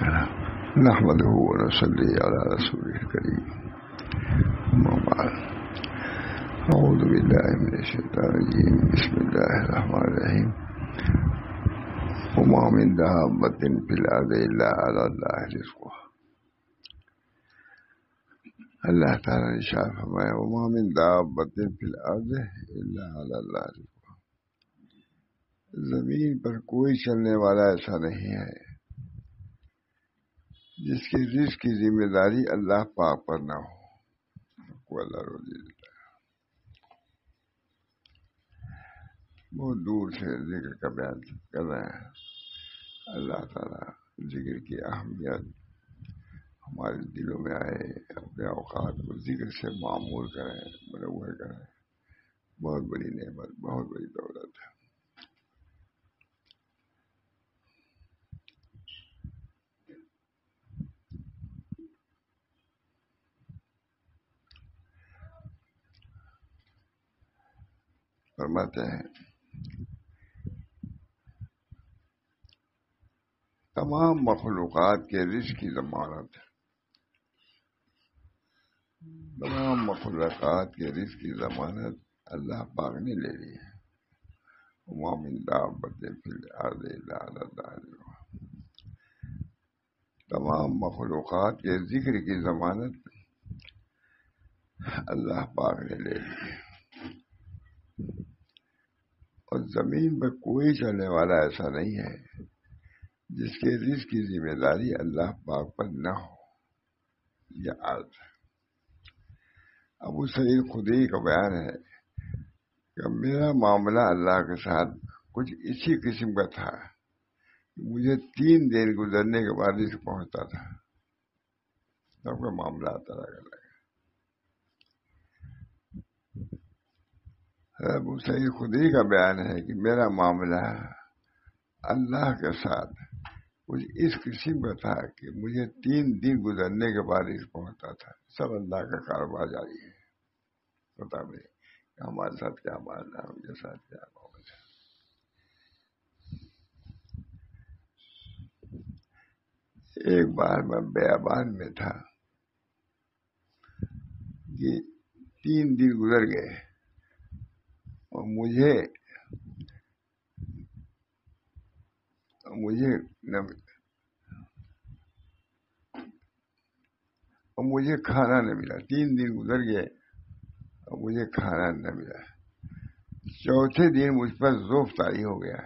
نحمده ونصلي على رسوله الكريم. أما بعد، أعوذ بالله من الشيطان الرجيم. بسم الله الرحمن الرحيم. وما من دابة في الأرض إلا على الله رزقها. اللہ تعالیٰ نے ارشاد فرمایا وما من دابة في الأرض إلا على الله رزقها. زمین پر کوئی چلنے والا ایسا نہیں ہے جس کی رزق کی ذمہ داری اللہ پاک پر نہ ہو. کو اللہ روزی دیتا ہے. بہت دور سے ذکر کا بیان کر رہے ہیں. اللہ تعالیٰ ذکر کی اہمیت ہمارے دلوں میں آئے، اپنے اوقات کو ذکر سے معمور کریں، منور کریں. بہت بڑی نعمت، بہت بڑی دولت ہے. فرماتے ہیں تمام مخلوقات کے رزق کی ضمانت، تمام مخلوقات کے رزق کی ضمانت اللہ پاک نے لے لی ہے. وما من دابة في الأرض إلا على الله رزقها. تمام مخلوقات کے ذکر کی ضمانت اللہ پاک نے لے لی ہے. اور زمین پر کوئی چلنے والا ایسا نہیں ہے جس کے رزق کی ذمہ داری اللہ پاک پر نہ ہو. یہ عرض ابو سعید خدری کا بیان ہے کہ میرا معاملہ اللہ کے ساتھ کچھ اسی قسم کا تھا کہ مجھے 3 دن گزرنے کے بعد رزق پہنچتا تھا. سب کا معاملہ الگ الگ ہے. ابو سعید خدری کا بیان ہے کہ میرا معاملہ اللہ کے ساتھ کچھ اس قسم کا تھا کہ مجھے 3 دن گزرنے کے بعد رزق پہنچتا تھا. سب اللہ کا کاروبار جاری ہے. پتا نہیں ہمارے ساتھ کیا معاملہ ہے، ان کے ساتھ کیا معاملہ ہے. ایک بار میں بیابان میں تھا کہ 3 دن گزر گئے اور مجھے کھانا نہ ملا. 3 دن گزر گئے اور مجھے کھانا نہ ملا. چوتھے دن مجھ پر ذوف طاری ہو گیا.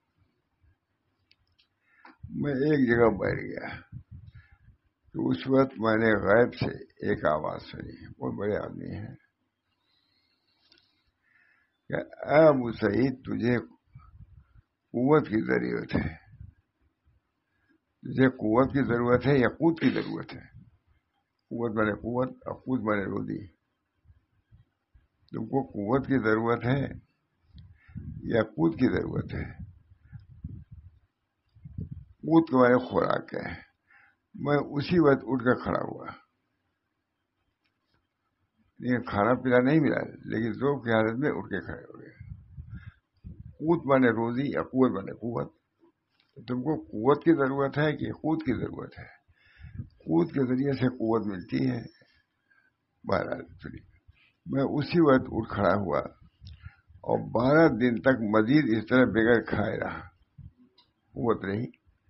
میں ایک جگہ بیٹھ گیا تو اس وقت میں نے غیب سے ایک آواز سنی. بہت بڑے آدمی ہیں کہ اے ابو سعید تجھے قوت کی ضرورت ہے. تجھے قوت کی ضرورت ہے یا قوت کی ضرورت ہے؟ قوت بنے قوت اور قوت بنے روزی. تم کو قوت کی ضرورت ہے یا قوت کی ضرورت ہے؟ قوت کے بارے خوراک ہے. میں اسی وقت اٹھ کر کھڑا ہوا. لیکن کھانا پینا نہیں ملا، لیکن ذوق کی حالت میں اٹھ کے کھڑے ہو گئے. قوت بنے روزی یا قوت بنے قوت. تم کو قوت کی ضرورت ہے کہ قوت کی ضرورت ہے؟ قوت کے ذریعے سے قوت ملتی ہے. بہرحال میں اسی وقت اٹھ کھڑا ہوا اور 12 دن تک مزید اس طرح بغیر کھائے رہا. قوت رہی.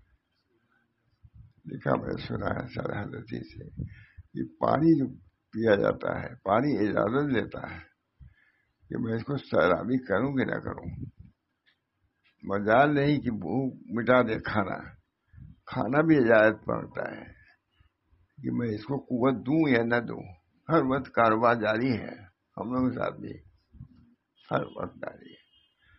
لکھا میں سنا ہے سارا حضرت سے کہ پانی جو پیا جاتا ہے، پانی اجازت لیتا ہے کہ میں اس کو سیرابی کروں کہ نہ کروں. مجال نہیں کہ بھوک مٹا دے کھانا. کھانا بھی اجازت مانگتا ہے کہ میں اس کو قوت دوں یا نہ دوں. ہر وقت کاروبار جاری ہے. ہم لوگوں کے ساتھ بھی ہر وقت جاری ہے.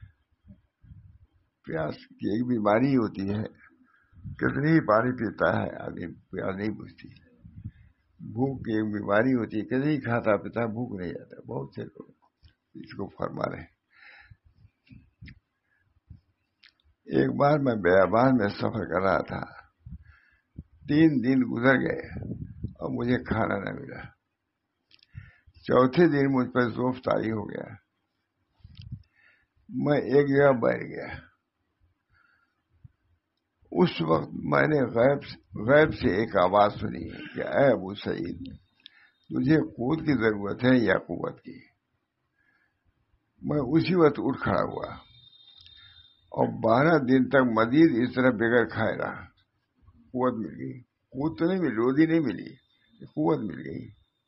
پیاس کی ایک بیماری ہوتی ہے، کتنی ہی پانی پیتا ہے آدمی پیاس نہیں بجھتی. بھوک کی ایک بیماری ہوتی ہے، کتنی ہی کھاتا پیتا بھوک نہیں جاتا. بہت سے لوگ اس کو فرما رہے ہیں. ایک بار میں بیابان میں سفر کر رہا تھا. 3 دن گزر گئے اور مجھے کھانا نہ ملا. چوتھے دن مجھ پر ذوف طاری ہو گیا. میں ایک جگہ بیٹھ گیا. اس وقت میں نے غیب سے ایک آواز سنی کہ اے ابو سعید، تجھے قوت کی ضرورت ہے یا قوت کی؟ میں اسی وقت اٹھ کھڑا ہوا اور 12 دن تک مزید اس طرح بغیر کھائے رہا. قوت مل گئی. قوت تو نہیں ملی، روزی نہیں ملی، قوت مل گئی.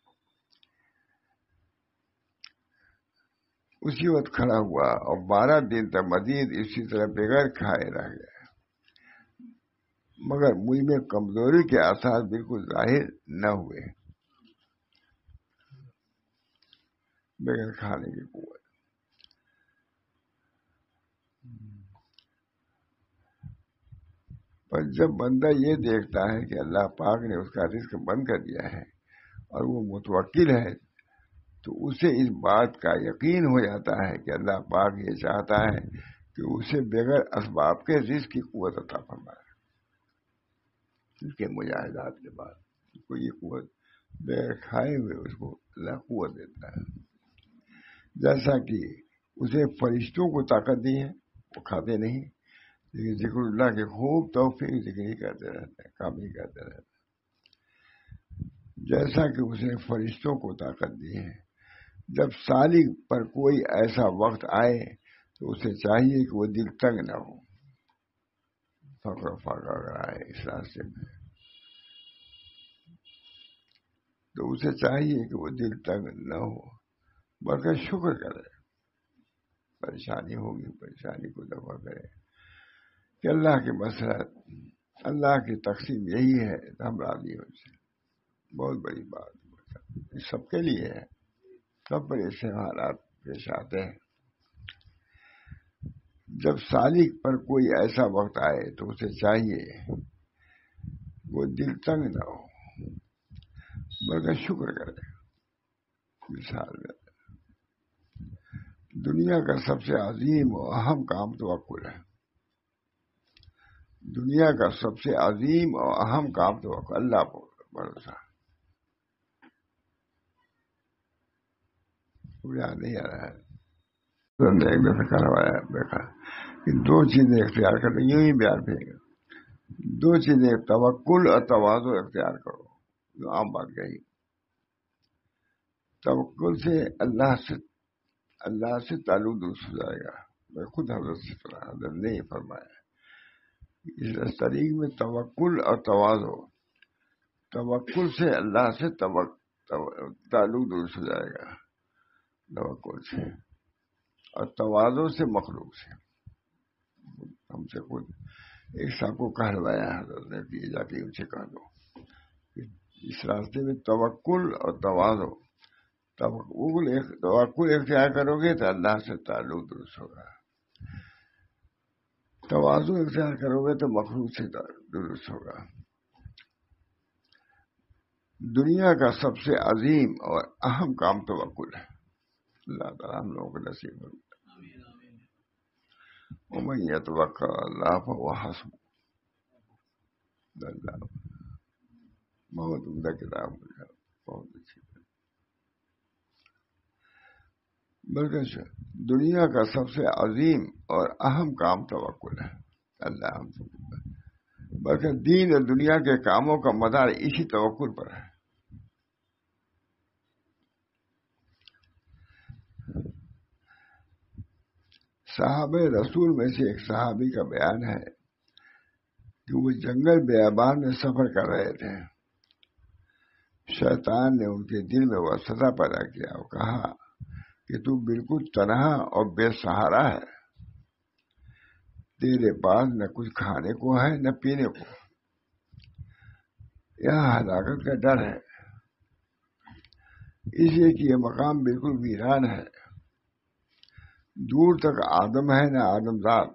اسی وقت کھڑا ہوا اور 12 دن تک مزید اسی طرح بغیر کھائے رہ گیا، مگر مجھ میں کمزوری کے آثار بالکل ظاہر نہ ہوئے. بغیر کھانے کی قوت. پر جب بندہ یہ دیکھتا ہے کہ اللہ پاک نے اس کا رزق بند کر دیا ہے اور وہ متوکل ہے، تو اسے اس بات کا یقین ہو جاتا ہے کہ اللہ پاک یہ چاہتا ہے کہ اسے بغیر اسباب کے رزق کی قوت عطا فرمائے. اس کے مجاہدات کے بعد اس کو یہ قوت بغیر کھائے ہوئے اس کو اللہ قوت دیتا ہے. جیسا کہ اسے فرشتوں کو طاقت دی ہے، وہ کھاتے نہیں لیکن ذکر اللہ کے خوب توفیق ذکر ہی کرتے رہتے ہیں، کام ہی کرتے رہتے ہیں. جیسا کہ اسے فرشتوں کو طاقت دی ہے، جب سالک پر کوئی ایسا وقت آئے تو اسے چاہیے کہ وہ دل تنگ نہ ہو. فقر و فاقہ اگر آئے اس راستے میں تو اسے چاہیے کہ وہ دل تنگ نہ ہو بلکہ شکر کرے. پریشانی ہوگی، پریشانی کو دفع کرے کہ اللہ کی مسرت، اللہ کی تقسیم یہی ہے تو ہم راضی ہو سے. بہت بڑی بات یہ سب کے لیے ہے، سب پر ایسے حالات پیش آتے ہیں. جب سالک پر کوئی ایسا وقت آئے تو اسے چاہیے وہ دل تنگ نہ ہو بلکہ شکر کرے. مثال میں دنیا کا سب سے عظیم و اہم کام توکل ہے. دنیا کا سب سے عظیم اور اہم کام توکل، اللہ پر بھروسہ. یاد نہیں آ رہا ہے، ایک دفعہ کروایا دیکھا کہ 2 چیزیں اختیار کرتے، یوں ہی بیان پھینک. 2 چیزیں توکل اور تواضع اختیار کرو. جو عام بات کہی. توکل سے اللہ سے تعلق درست ہو جائے گا. میں خود حضرت سے سنا، حضرت نے یہ فرمایا. اس طریق میں توکل اور تواضع، توکل سے اللہ سے تعلق درست ہو جائے گا، توکل سے، اور تواضع سے مخلوق سے. ہم سے خود ایک صاحب کو کہلوایا حضرت نے کہ جا کے ان سے کہہ دو اس راستے میں توکل اور تواضع. توکل اختیار کرو گے تو اللہ سے تعلق درست ہوگا، تواضع اختیار کرو گے تو مخلوق سے درست ہوگا. دنیا کا سب سے عظیم اور اہم کام توکل ہے. اللہ تعالیٰ ہم لوگوں کو نصیب ہو. ومن يتوکل علی اللہ فهو حسبہ. اللہ بہت عمدہ کتاب ہے، بہت اچھی. بلکہ دنیا کا سب سے عظیم اور اہم کام توکل ہے. اللہ ہم سب، بلکہ دین اور دنیا کے کاموں کا مدار اسی توکل پر ہے. صحابہ رسول میں سے ایک صحابی کا بیان ہے کہ وہ جنگل بیابان میں سفر کر رہے تھے. شیطان نے ان کے دل میں وسوسہ پیدا کیا اور کہا کہ تو بالکل تنہا اور بے سہارا ہے، تیرے پاس نہ کچھ کھانے کو ہے نہ پینے کو، یہاں ہلاکت کا ڈر ہے، اس لیے کہ یہ مقام بالکل ویران ہے، دور تک آدم ہے نہ آدمزاد،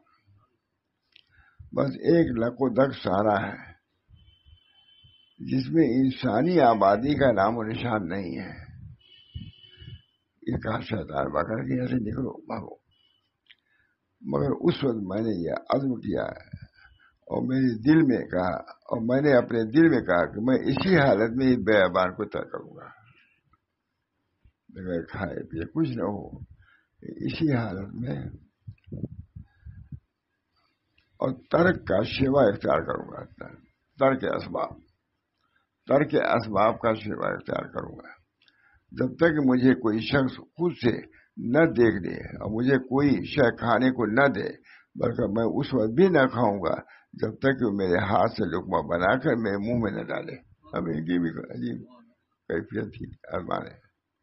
بس ایک لک و دک سہارا ہے جس میں انسانی آبادی کا نام و نشان نہیں ہے. یہ کہا شیطان بکر کہ یہاں سے نکلو، بھاگو. مگر اس وقت میں نے یہ عزم کیا اور میرے دل میں کہا، اور میں نے اپنے دل میں کہا کہ میں اسی حالت میں اس بیابان کو طے کروں گا، بغیر کھائے پیے کچھ نہ ہو، اسی حالت میں اور ترک کا شیوا اختیار کروں گا. ترک اسباب کا شیوا اختیار کروں گا. جب تک مجھے کوئی شخص خود سے نہ دیکھ دے اور مجھے کوئی شے کھانے کو نہ دے، بلکہ میں اس وقت بھی نہ کھاؤں گا جب تک کہ میرے ہاتھ سے لقمہ بنا کر میرے منہ میں نہ ڈالے. اب ان کی بھی عجیب کیفیت تھی، ارمان ہے.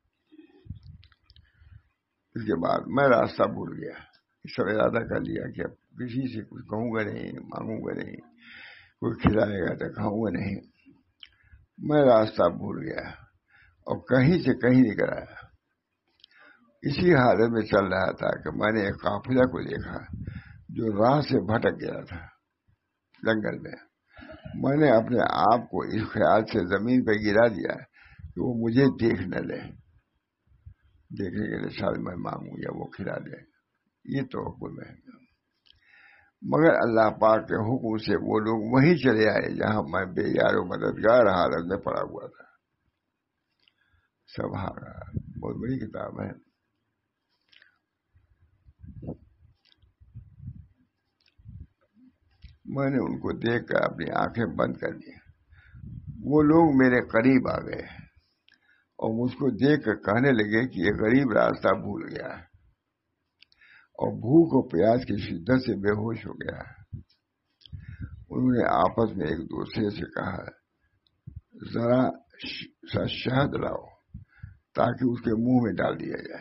اس کے بعد میں راستہ بھول گیا. اس سب ارادہ کر لیا کہ اب کسی سے کچھ کہوں گا نہیں، مانگوں گا نہیں، کوئی کھلائے گا تو کھاؤں گا نہیں. میں راستہ بھول گیا اور کہیں سے کہیں نکل آیا. اسی حالت میں چل رہا تھا کہ میں نے ایک قافلہ کو دیکھا جو راہ سے بھٹک گیا تھا جنگل میں. میں نے اپنے آپ کو اس خیال سے زمین پہ گرا دیا کہ وہ مجھے دیکھ نہ لے. دیکھنے کے لیے شاید میں مانگوں یا وہ کھلا دے، یہ توقع میں. مگر اللہ پاک کے حکم سے وہ لوگ وہیں چلے آئے جہاں میں بے یار و مددگار حالت میں پڑا ہوا تھا. سبحان اللہ، بہت بڑی کتاب ہے. میں نے ان کو دیکھ کر اپنی آنکھیں بند کر دی. وہ لوگ میرے قریب آ گئے اور مجھ کو دیکھ کر کہنے لگے کہ یہ غریب راستہ بھول گیا ہے اور بھوک اور پیاس کی شدت سے بے ہوش ہو گیا ہے. انہوں نے آپس میں ایک دوسرے سے کہا، ذرا سا شہد لاؤ تاکہ اس کے منہ میں ڈال دیا جائے.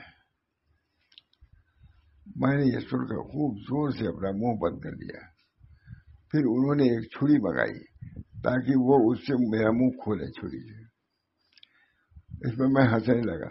میں نے یہ سن کر خوب زور سے اپنا منہ بند کر دیا. پھر انہوں نے ایک چھری منگائی تاکہ وہ اس سے میرا منہ کھولے چھری سے. اس میں میں ہنسنے لگا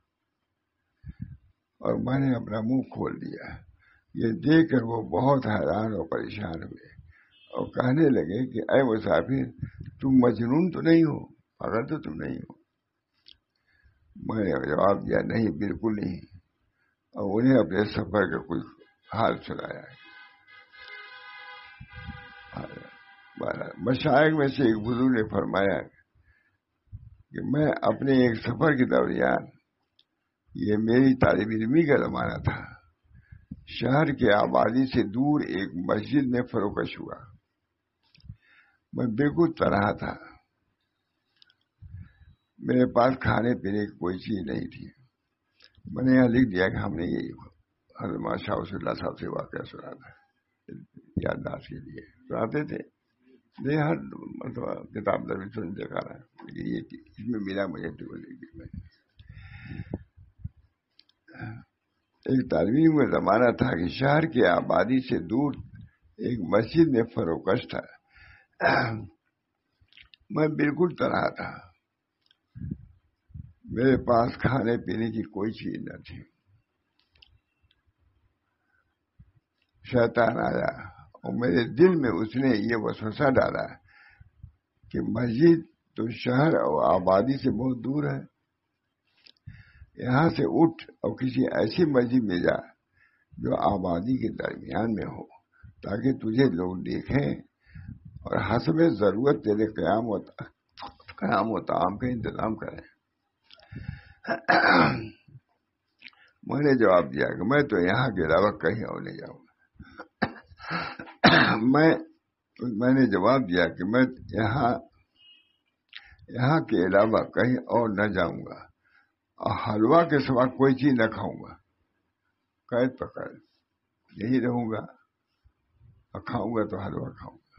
اور میں نے اپنا منہ کھول دیا. یہ دیکھ کر وہ بہت حیران اور پریشان ہوئے اور کہنے لگے کہ اے مسافر، تم مجنون تو نہیں ہو، پاگل تو تم نہیں ہو. میں نے جواب دیا، نہیں، بالکل نہیں، اور انہیں اپنے سفر کا کچھ حال سنایا. مشائخ میں سے ایک بزرگ نے فرمایا کہ میں اپنے ایک سفر کے دوران، یہ میری طالب علمی کا زمانہ تھا، شہر کے آبادی سے دور ایک مسجد میں فروکش ہوا. میں بالکل تنہا تھا. میرے پاس کھانے پینے کی کوئی چیز نہیں تھی. میں نے یہاں لکھ دیا کہ ہم نے یہ حضرت شاہ ولی اللہ صاحب سے واقعہ سنا تھا، یادداشت کے لیے سناتے تھے. نہیں، ہر مرتبہ کتاب در بھی سن دیکھا رہا ہے، لیکن یہ اس میں ملا مجھے تو ایک طالب علم کا زمانہ تھا کہ شہر کی آبادی سے دور ایک مسجد میں فروکش تھا. میں بالکل تنہا تھا. میرے پاس کھانے پینے کی کوئی چیز نہ تھی. شیطان آیا اور میرے دل میں اس نے یہ وسوسہ ڈالا کہ مسجد تو شہر اور آبادی سے بہت دور ہے، یہاں سے اٹھ اور کسی ایسی مسجد میں جا جو آبادی کے درمیان میں ہو تاکہ تجھے لوگ دیکھیں اور حسب ضرورت تیرے قیام و طعام کا انتظام کریں. میں نے جواب دیا کہ میں تو یہاں کے علاوہ کہیں اور نہیں جاؤں گا. میں نے جواب دیا کہ میں یہاں کے علاوہ کہیں اور نہ جاؤں گا اور حلوہ کے سوا کوئی چیز نہ کھاؤں گا. قید پکڑ، یہی رہوں گا اور کھاؤں گا تو حلوہ کھاؤں گا.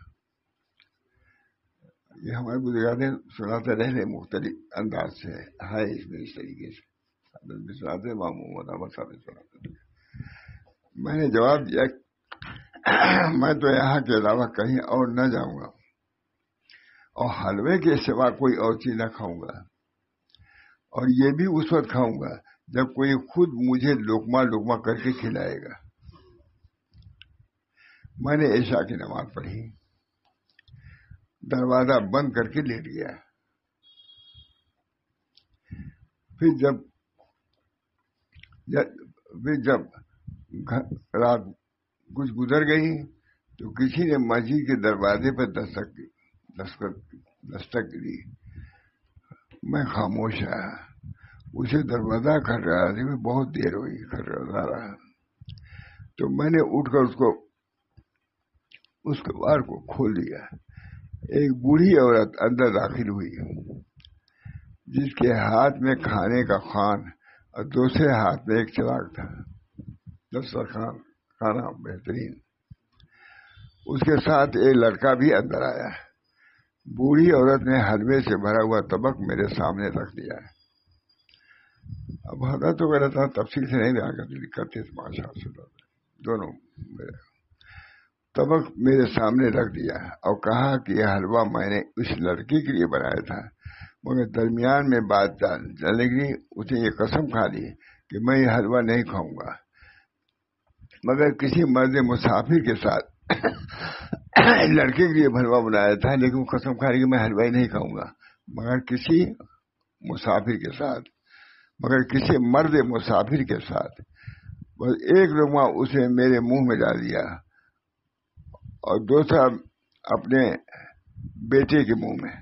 یہ ہمارے بزرگان سناتے رہے، مختلف انداز سے ہے اس میں اس طریقے سے بھی سناتے، محمد احمد صاحب سناتے تھے. میں نے جواب دیا میں تو یہاں کے علاوہ کہیں اور نہ جاؤں گا اور حلوے کے سوا کوئی اور چیز نہ کھاؤں گا، اور یہ بھی اس وقت کھاؤں گا جب کوئی خود مجھے لقمہ لقمہ کر کے کھلائے گا. میں نے عشاء کی نماز پڑھی، دروازہ بند کر کے لیٹ گیا. پھر جب رات کچھ گزر گئی تو کسی نے مسجد کے دروازے پر دستک دی. میں خاموش رہا. اسے دروازہ کھٹکھٹانے میں بہت دیر ہوئی، کھٹکھٹا رہا. تو میں نے اٹھ کر اس کو اس کباڑ کو کھول دیا. ایک بوڑھی عورت اندر داخل ہوئی جس کے ہاتھ میں کھانے کا خوان اور دوسرے ہاتھ میں ایک چراغ تھا. دسترخوان کھانا بہترین. اس کے ساتھ ایک لڑکا بھی اندر آیا. بوڑھی عورت نے حلوے سے بھرا ہوا طبق میرے سامنے رکھ دیا. اب حضرت وغیرہ تھا تفصیل سے نہیں رہا کرتے تھے ماشاء اللہ. دونوں طبق میرے سامنے رکھ دیا اور کہا کہ یہ حلوہ میں نے اس لڑکی کے لیے بنایا تھا، مگر درمیان میں بات چلنے کے لیے اسے یہ قسم کھا لی کہ میں یہ حلوہ نہیں کھاؤں گا مگر کسی مرد مسافر کے ساتھ لڑکے کے لیے حلوہ بنایا تھا، لیکن وہ قسم کھا لی کہ میں حلوہ ہی نہیں کھاؤں گا مگر کسی مسافر کے ساتھ، مگر کسی مرد مسافر کے ساتھ. بس ایک لقمہ اسے میرے منہ میں ڈال دیا اور دوسرا اپنے بیٹے کے منہ میں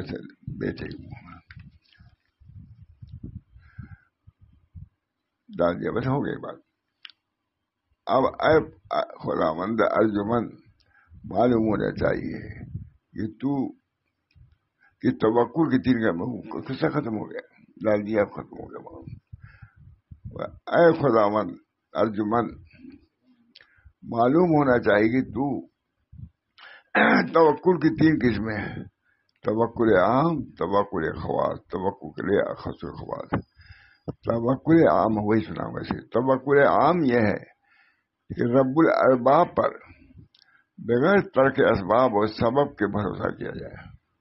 ڈال دیا. بس ہو گئی بات. اب اے خداوند ارجمند، معلوم ہونا چاہیے کہ تو کہ توکل کی تین کا قصہ ختم ہو گیا. ڈال دیا ختم ہو گیا. اے خداوند ارجمند، معلوم ہونا چاہیے کہ تو توکل کی تین قسمیں ہیں: توکل عام، توکل خواص، توکل اخص خواص. توکل عام وہی سنا ویسے. توکل عام یہ ہے کہ رب الارباب پر بغیر ترک اسباب اور سبب کے بھروسہ کیا جائے.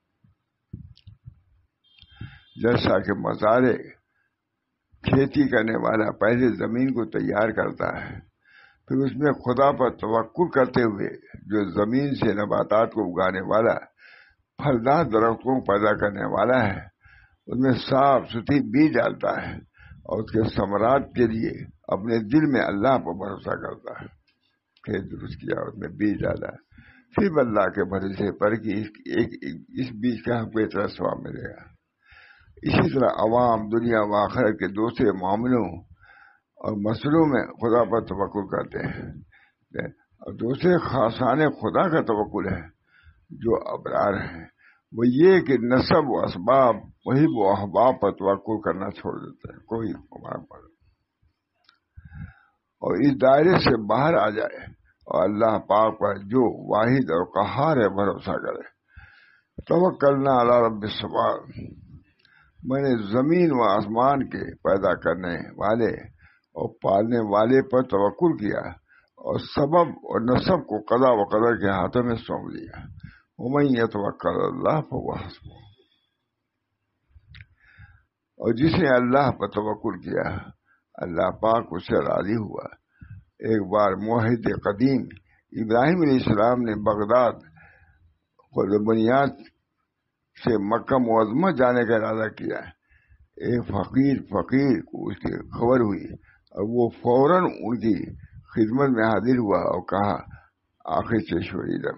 جیسا کہ مزارع کھیتی کرنے والا پہلے زمین کو تیار کرتا ہے، پھر اس میں خدا پر توکل کرتے ہوئے جو زمین سے نباتات کو اگانے والا، پھلدار درختوں کو پیدا کرنے والا ہے، اس میں صاف ستھری بیج ڈالتا ہے اور اس کے ثمرات کے لیے اپنے دل میں اللہ پر بھروسہ کرتا ہے. کھیت درست کیا، اس میں بیج ڈالا، پھر اللہ کے بھروسے پر کہ اس بیج کا ہم کو اتنا ثواب ملے گا. اسی طرح عوام دنیا و آخرت کے دوسرے معاملوں اور مسئلوں میں خدا پر توکل کرتے ہیں، اور دوسرے خاصان خدا کا توکل ہے جو ابرار ہیں. وہ یہ کہ نسب و اسباب وہی وہ احباب پر توکل کرنا چھوڑ دیتے ہیں. کوئی پر اور اس دائرے سے باہر آ جائے اور اللہ پاک پر جو واحد اور قہار ہے بھروسہ کرے. توکلنا علی رب السماوات، میں نے زمین و آسمان کے پیدا کرنے والے اور پالنے والے پر توکل کیا اور سبب اور نسب کو قضا و قدر کے ہاتھوں میں سونپ دیا. ومن یتوکل اللہ فہو حسبہ، اور جس نے اللہ پر توکل کیا اللہ پاک اس سے راضی ہوا. ایک بار موحد قدیم ابراہیم علیہ السلام نے بغداد کو بنیاد سے مکہ معظمہ جانے کا ارادہ کیا. ایک فقیر کو اس کی خبر ہوئی اور وہ فوراً ان کی خدمت میں حاضر ہوا اور کہا آخر سے شوریدم.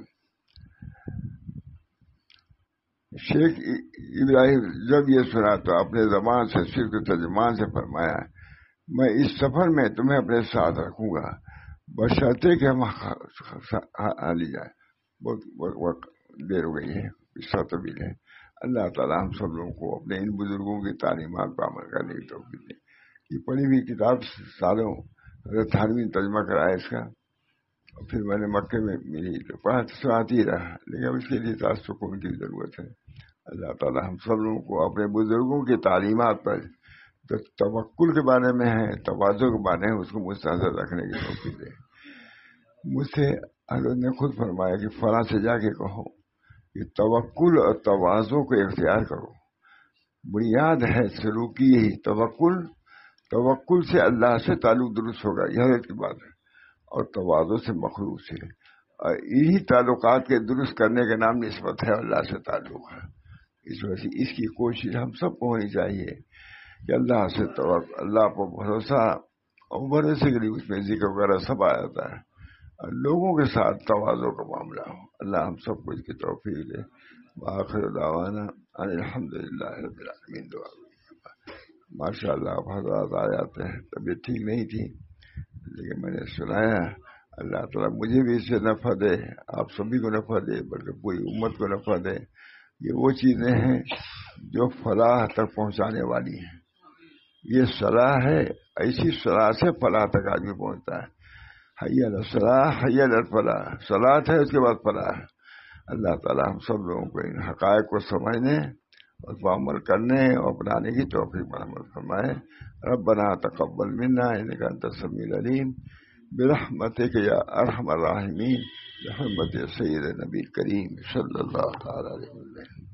شیخ ابراہیم جب یہ سنا تو اپنے زبان سے صرف ترجمان سے فرمایا میں اس سفر میں تمہیں اپنے ساتھ رکھوں گا بشرطے کہ ہم لی جائے. بہت دیر ہو گئی ہے، قصہ طویل ہے. اللہ تعالیٰ ہم سب لوگوں کو اپنے ان بزرگوں کی تعلیمات پر عمل کرنے کی توفیق دے. یہ پڑھی ہوئی کتاب سالوں حضرت تھانوی نے ترجمہ کرایا اس کا، اور پھر میں نے مکے میں ملی تو پڑھا تو سناتی رہا، لیکن اب اس کے لیے سکون کی ضرورت ہے. اللہ تعالیٰ ہم سب لوگوں کو اپنے بزرگوں کی تعلیمات پر جو توکل کے بارے میں ہے، تواضع کے بارے میں، اس کو مستحضر رکھنے کی توفیق دے. مجھ سے حضرت نے خود فرمایا کہ فلاں سے جا کے کہو کہ توکل اور تواضع کو اختیار کرو. بنیاد ہے سلوکی یہی توکل سے اللہ سے تعلق درست ہوگا، یہ حضرت کی بات ہے، اور تواضع سے مخلوق سے. اور یہی تعلقات کے درست کرنے کا نام نسبت ہے، اللہ سے تعلق ہے. اس وجہ سے اس کی کوشش ہم سب کو ہونی چاہیے کہ اللہ سے اللہ پر بھروسہ، اور بھروسے کے لیے اس میں ذکر وغیرہ سب آ جاتا ہے، اور لوگوں کے ساتھ تواضع کا معاملہ ہو. اللہ ہم سب کو اس کی توفیق دے. وآخر دعوانا ان الحمدللہ رب العالمین. دعا ماشاء اللہ حضرات آ جاتے ہیں. طبیعت ٹھیک نہیں تھی لیکن میں نے سنایا اللہ تعالیٰ مجھے بھی اس سے نفع دے، آپ سبھی کو نفع دے، بلکہ پوری امت کو نفع دے۔ یہ وہ چیزیں ہیں جو فلاح تک پہنچانے والی ہیں۔ یہ صلاح ہے، ایسی صلاح سے فلاح تک آدمی پہنچتا ہے۔ حی علی الصلاح حی علی الفلاح، صلاح ہے اس کے بعد فلاح ہے۔ اللہ تعالیٰ ہم سب لوگوں کو ان حقائق کو سمجھنے اور اس پر عمل کرنے اور اپنانے کی توفیق عمل فرمائے۔ ربنا تقبل منا انک انت السمیع العلیم برحمتک یا ارحم الراحمین، بحرمت سید نبی کریم صلی اللہ تعالی علیہ وسلم۔